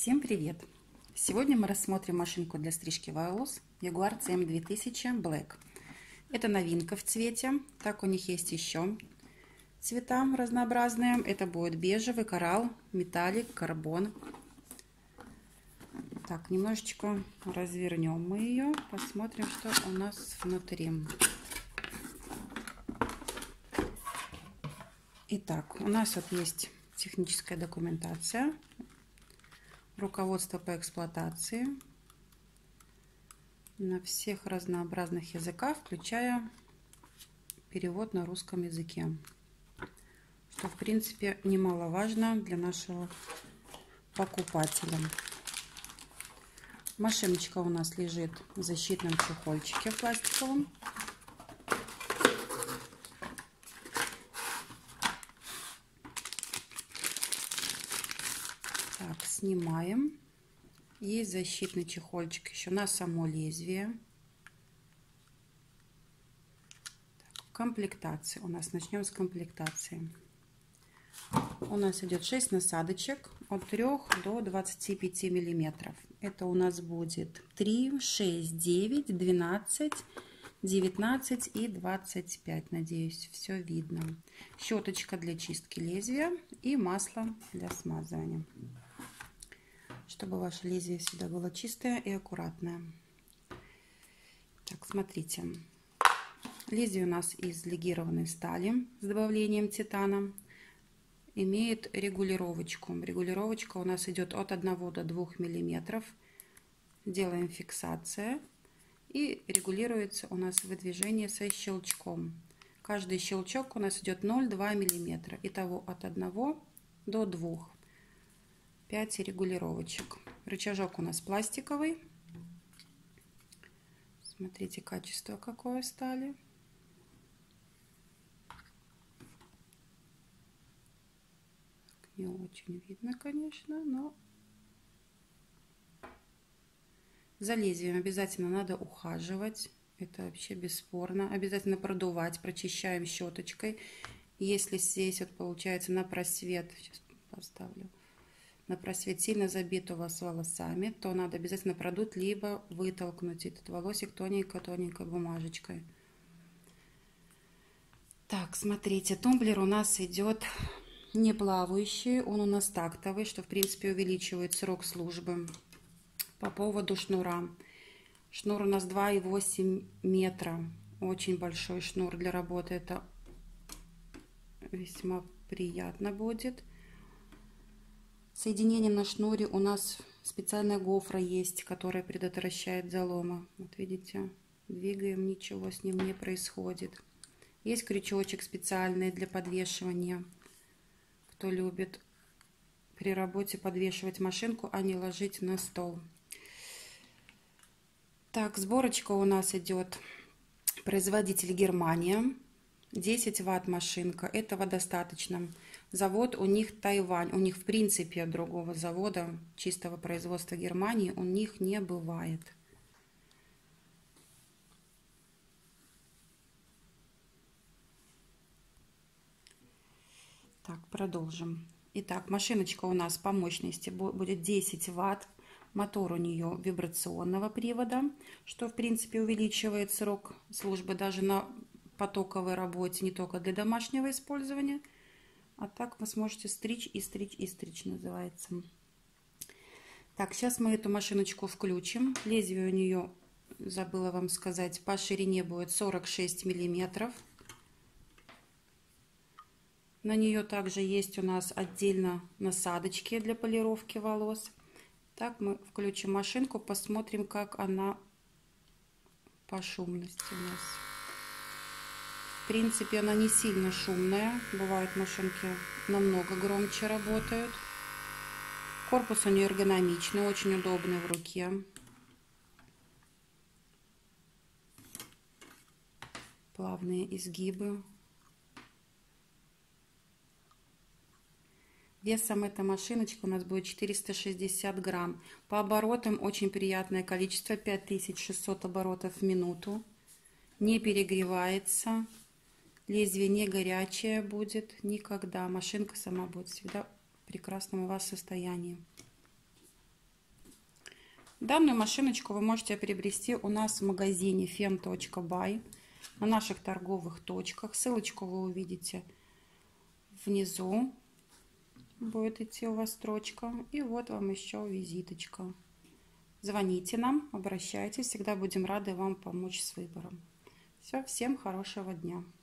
Всем привет! Сегодня мы рассмотрим машинку для стрижки волос Jaguar CM2000 Black. Это новинка в цвете. Так, у них есть еще цвета разнообразные. Это будет бежевый, коралл, металлик, карбон. Так, немножечко развернем мы ее, посмотрим, что у нас внутри. Итак, у нас вот есть техническая документация, руководство по эксплуатации на всех разнообразных языках, включая перевод на русском языке, что в принципе немаловажно для нашего покупателя. Машиночка у нас лежит в защитном чехольчике пластиковом. Так, снимаем. Есть защитный чехольчик еще на само лезвие. Так, комплектация. У нас начнем с комплектации. У нас идет 6 насадочек от 3 до 25 миллиметров. Это у нас будет 3, 6, 9, 12, 19 и 25. Надеюсь, все видно. Щеточка для чистки лезвия и масло для смазывания, чтобы ваше лезвие всегда было чистое и аккуратное. Так, смотрите. Лезвие у нас из легированной стали с добавлением титана. Имеет регулировочку. Регулировочка у нас идет от 1 до 2 миллиметров. Делаем фиксация. И регулируется у нас выдвижение со щелчком. Каждый щелчок у нас идет 0,2 миллиметра. Итого от 1 до 2. 5 регулировочек. Рычажок у нас пластиковый. Смотрите, качество какое стали. Не очень видно, конечно, но за лезвием обязательно надо ухаживать. Это вообще бесспорно. Обязательно продувать. Прочищаем щеточкой. Если здесь вот получается на просвет, сейчас поставлю, на просвет сильно забит у вас волосами, то надо обязательно продуть, либо вытолкнуть этот волосик тоненькой-тоненькой бумажечкой. Так, смотрите, тумблер у нас идет не плавающий, он у нас тактовый, что в принципе увеличивает срок службы. По поводу шнура. Шнур у нас 2,8 метра. Очень большой шнур для работы. Это весьма приятно будет. Соединение на шнуре у нас специальная гофра есть, которая предотвращает заломы. Вот видите, двигаем, ничего с ним не происходит. Есть крючочек специальный для подвешивания. Кто любит при работе подвешивать машинку, а не ложить на стол. Так, сборочка у нас идет. Производитель Германия. 10 ватт машинка. Этого достаточно. Завод у них Тайвань. У них в принципе другого завода чистого производства Германии у них не бывает. Так, продолжим. Итак, машиночка у нас по мощности будет 10 ватт. Мотор у нее вибрационного привода, что в принципе увеличивает срок службы даже на потоковой работе, не только для домашнего использования. А так вы сможете стричь и стричь и стричь, называется. Так, сейчас мы эту машиночку включим. Лезвие у нее, забыла вам сказать, по ширине будет 46 миллиметров. На нее также есть у нас отдельно насадочки для полировки волос. Так, мы включим машинку, посмотрим, как она по шумности у нас. В принципе, она не сильно шумная. Бывают машинки намного громче работают. Корпус у нее эргономичный, очень удобный в руке. Плавные изгибы. Весом эта машиночка у нас будет 460 грамм. По оборотам очень приятное количество, 5600 оборотов в минуту. Не перегревается. Лезвие не горячее будет никогда. Машинка сама будет всегда в прекрасном у вас состоянии. Данную машиночку вы можете приобрести у нас в магазине fem.by на наших торговых точках. Ссылочку вы увидите внизу. Будет идти у вас строчка. И вот вам еще визиточка. Звоните нам, обращайтесь. Всегда будем рады вам помочь с выбором. Все, всем хорошего дня.